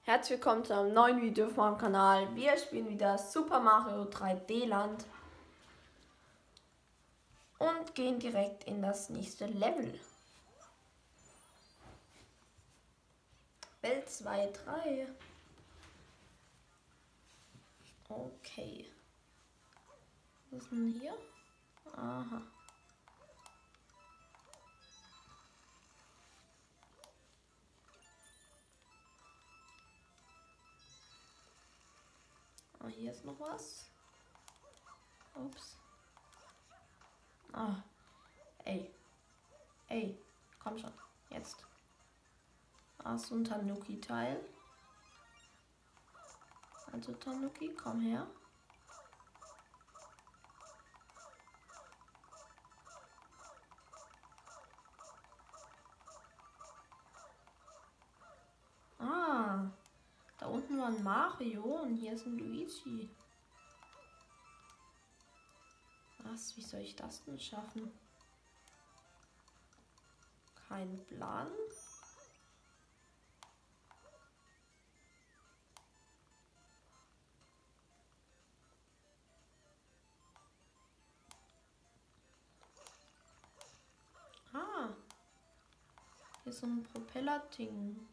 Herzlich willkommen zu einem neuen Video auf meinem Kanal. Wir spielen wieder Super Mario 3D Land und gehen direkt in das nächste Level. Welt 2, 3. Okay. Was ist denn hier? Aha. Oh, hier ist noch was. Ups. Ah. Ey. Ey. Komm schon. Jetzt. Ah, so ein Tanuki-Teil. Also Tanuki, komm her. Ah. Da unten war ein Mario und hier ist ein Luigi. Was? Wie soll ich das denn schaffen? Kein Plan. Ah, hier ist so ein Propeller-Ding.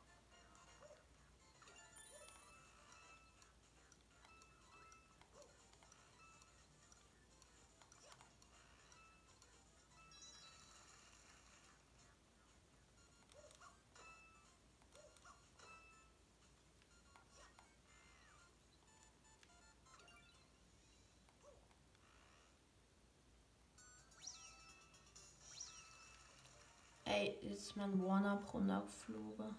Ey, jetzt ist mein One-Up runtergeflogen.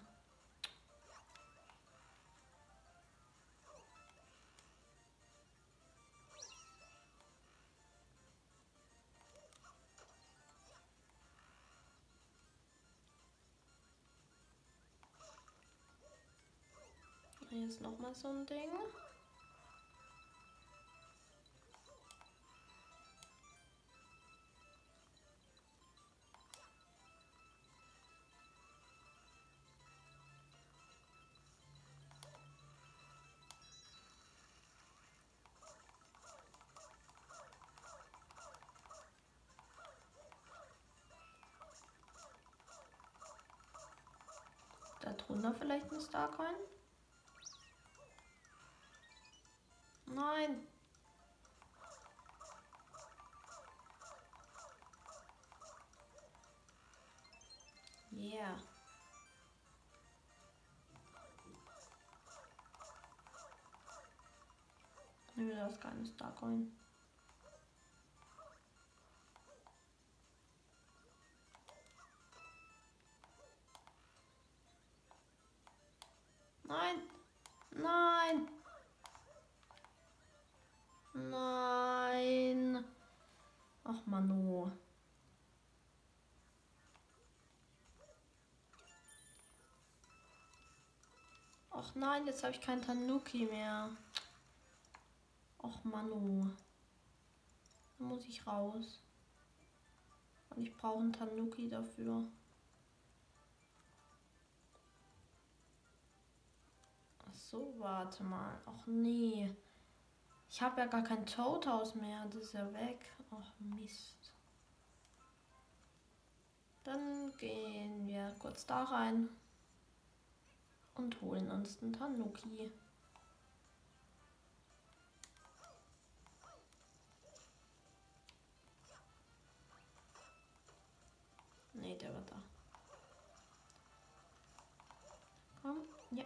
Hier ist nochmal so ein Ding. Da drunter vielleicht ein Starcoin? Nein. Yeah. Nee, da ist keine Starcoin. Nein. Nein. Nein. Ach, Mano. Ach nein, jetzt habe ich kein Tanuki mehr. Ach, Mano. Da muss ich raus. Und ich brauche einen Tanuki dafür. Ach so, warte mal. Ach nee. Ich habe ja gar kein Toadhaus mehr. Das ist ja weg. Ach Mist. Dann gehen wir kurz da rein und holen uns den Tanuki. Nee, der war da. Komm, ja.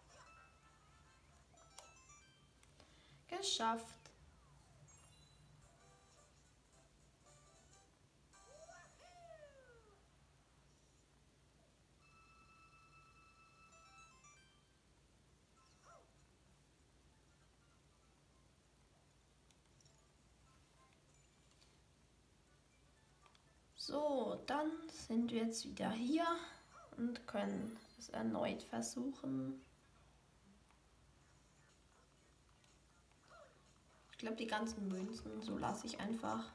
Geschafft. So, dann sind wir jetzt wieder hier und können es erneut versuchen. Ich glaube, die ganzen Münzen, so lasse ich einfach.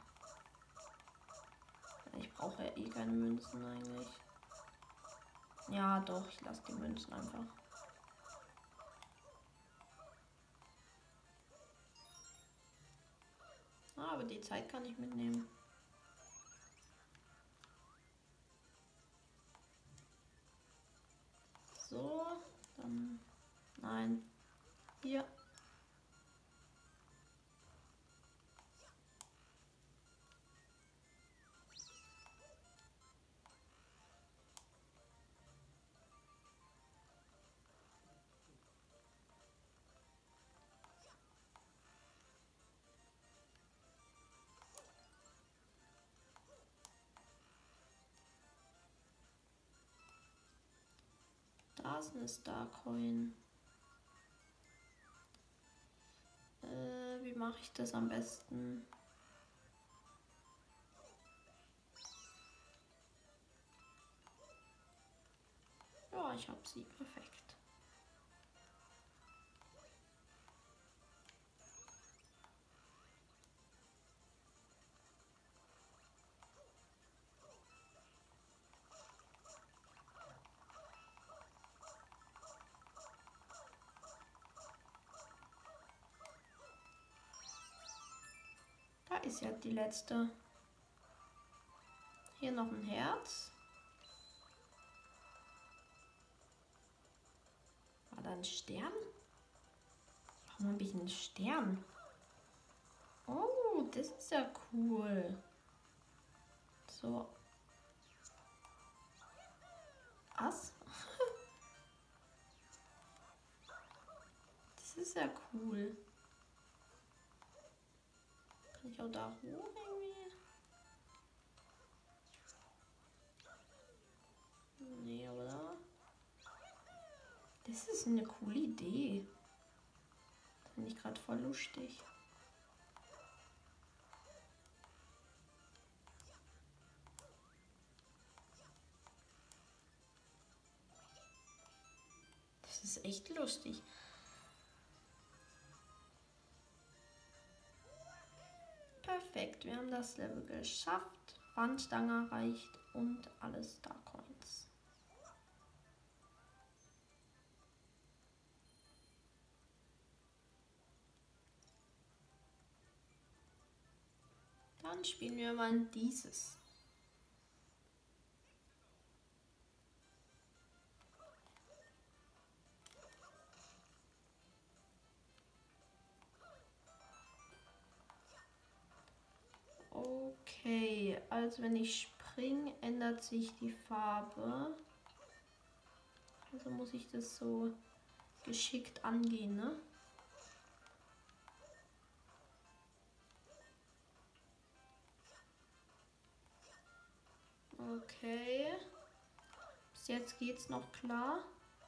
Ich brauche ja eh keine Münzen eigentlich. Ja, doch, ich lasse die Münzen einfach. Ah, aber die Zeit kann ich mitnehmen. So, dann. Nein. Hier. Da ist eine Starcoin. Wie mache ich das am besten? Ja, ich habe sie. Perfekt. Da ist ja die letzte. Hier noch ein Herz. War da ein Stern? Warum habe ich einen Stern? Oh, das ist ja cool. So. Was? Das ist ja cool. Kann ich auch da hoch irgendwie? Nee, oder? Das ist eine coole Idee. Finde ich gerade voll lustig. Das ist echt lustig. Perfekt, wir haben das Level geschafft. Wandstange erreicht und alle Starcoins. Dann spielen wir mal dieses. Okay, also wenn ich springe, ändert sich die Farbe. Also muss ich das so geschickt angehen, ne? Okay. Bis jetzt geht's noch klar.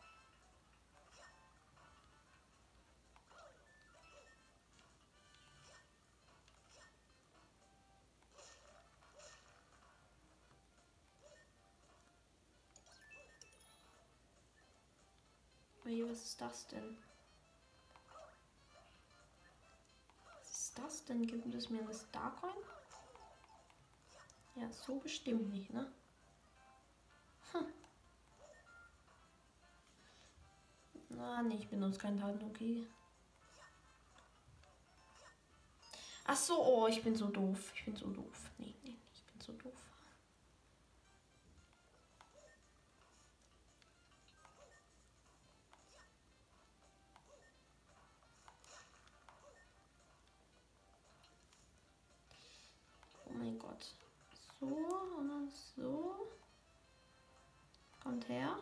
Ui, was ist das denn? Was ist das denn? Gibt es mir eine Starcoin? Ja, so bestimmt nicht, ne? Hm. Na, nee, ich benutze kein Tanuki. Ach so, oh, ich bin so doof. Ich bin so doof. Nee, ich bin so doof. Oh mein Gott. So und dann so. Kommt her.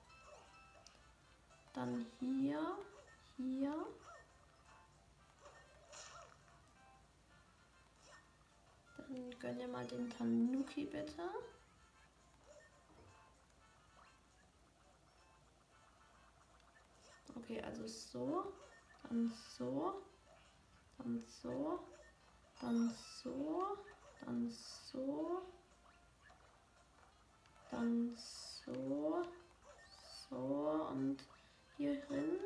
Dann hier. Hier. Dann gönn dir mal den Tanuki bitte. Okay, also so. Dann so. Dann so. Dann so. Dann so. Dann so. So und hier hin.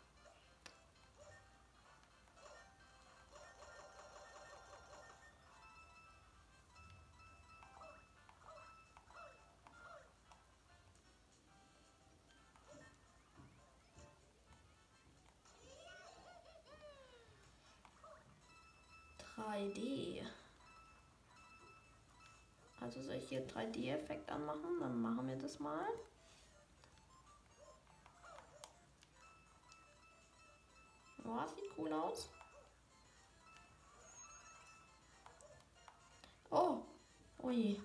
Also soll ich hier 3D-Effekt anmachen? Dann machen wir das mal. Oh, sieht cool aus. Oh, ui.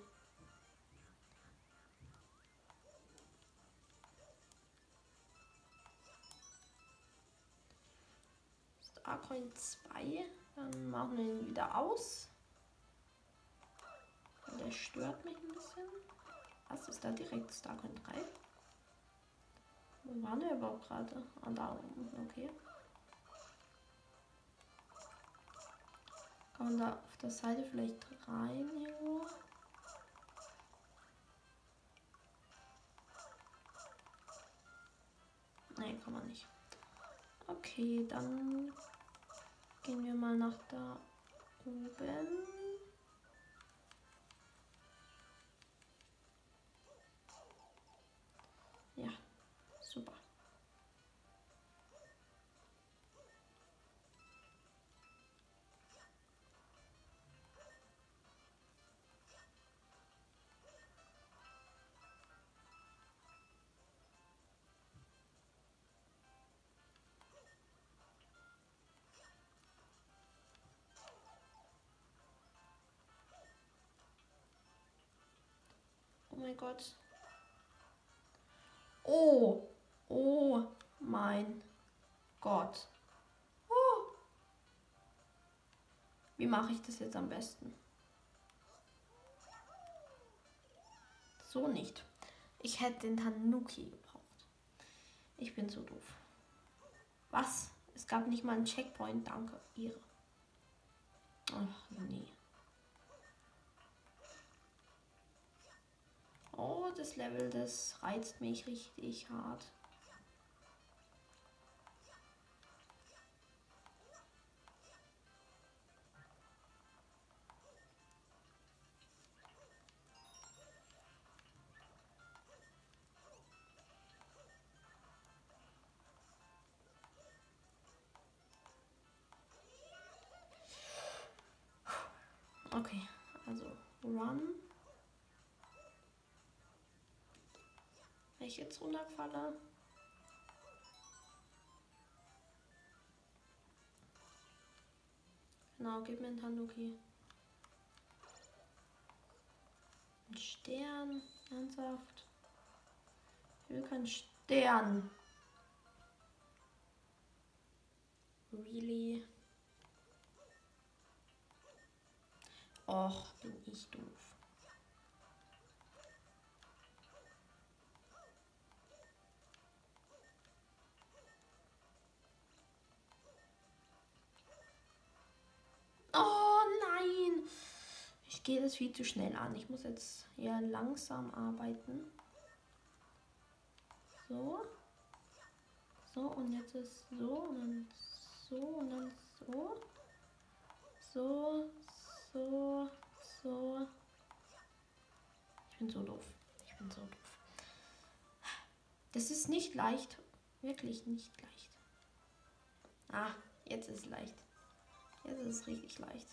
Starcoin 2. Dann machen wir ihn wieder aus. Der stört mich ein bisschen. Was ist da direkt? Starcoin 3? Wo waren wir überhaupt gerade? Ah, da oben. Okay. Kann man da auf der Seite vielleicht rein irgendwo? Nein, kann man nicht. Okay, dann gehen wir mal nach da oben. Ja, super. Oh mein Gott. Oh. Oh mein Gott. Oh. Wie mache ich das jetzt am besten? So nicht. Ich hätte den Tanuki gebraucht. Ich bin so doof. Was? Es gab nicht mal einen Checkpoint. Danke. Ihre. Ach, nee. Oh, das Level, das reizt mich richtig hart. Okay, also Run. Wenn ich jetzt runterfalle. Genau, gib mir einen Tanuki. Ein Stern. Ernsthaft. Ich will keinen Stern. Really? Och, bin ich doof. Oh nein! Ich gehe das viel zu schnell an. Ich muss jetzt eher langsam arbeiten. So. So, und jetzt ist so und dann so und dann so. So, so, so. Ich bin so doof. Ich bin so doof. Das ist nicht leicht. Wirklich nicht leicht. Ah, jetzt ist es leicht. Jetzt ist es richtig leicht.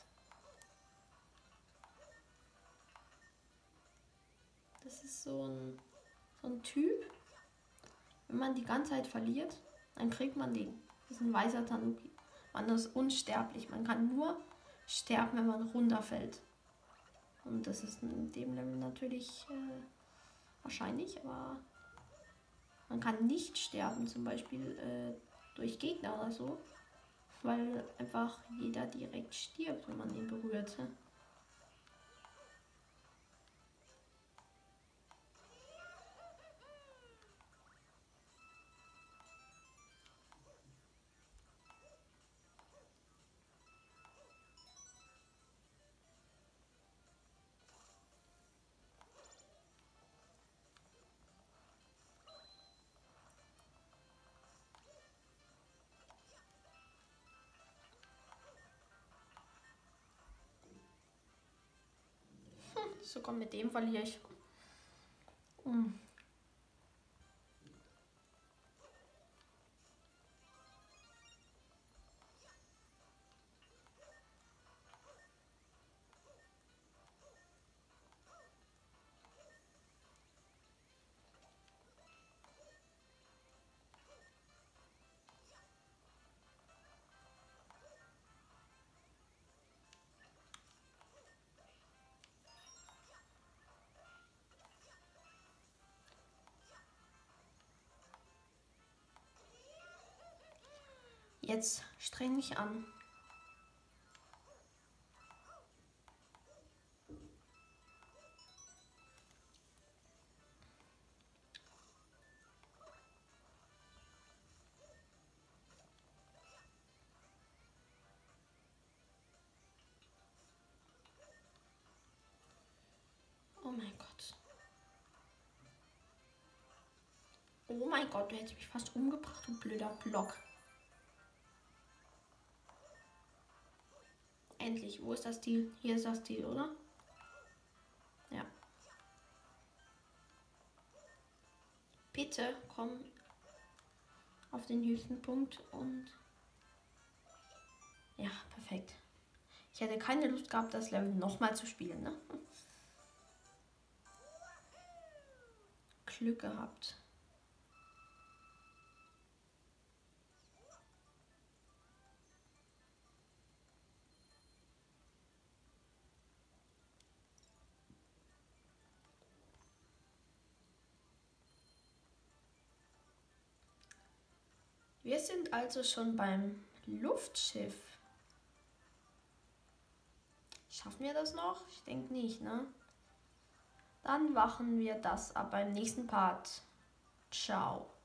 Das ist so ein Typ. Wenn man die ganze Zeit verliert, dann kriegt man den. Das ist ein weißer Tanuki. Man ist unsterblich. Man kann nur sterben, wenn man runterfällt. Und das ist in dem Level natürlich wahrscheinlich, aber man kann nicht sterben, zum Beispiel durch Gegner oder so, weil einfach jeder direkt stirbt, wenn man ihn berührt. Sogar mit dem verliere ich. Jetzt streng dich an. Oh mein Gott. Oh mein Gott, du hättest mich fast umgebracht, du blöder Block. Endlich, wo ist das Ziel? Hier ist das Ziel, oder? Ja. Bitte komm auf den höchsten Punkt und... Ja, perfekt. Ich hätte keine Lust gehabt, das Level nochmal zu spielen, ne? Glück gehabt. Wir sind also schon beim Luftschiff. Schaffen wir das noch? Ich denke nicht, ne? Dann machen wir das ab beim nächsten Part. Ciao.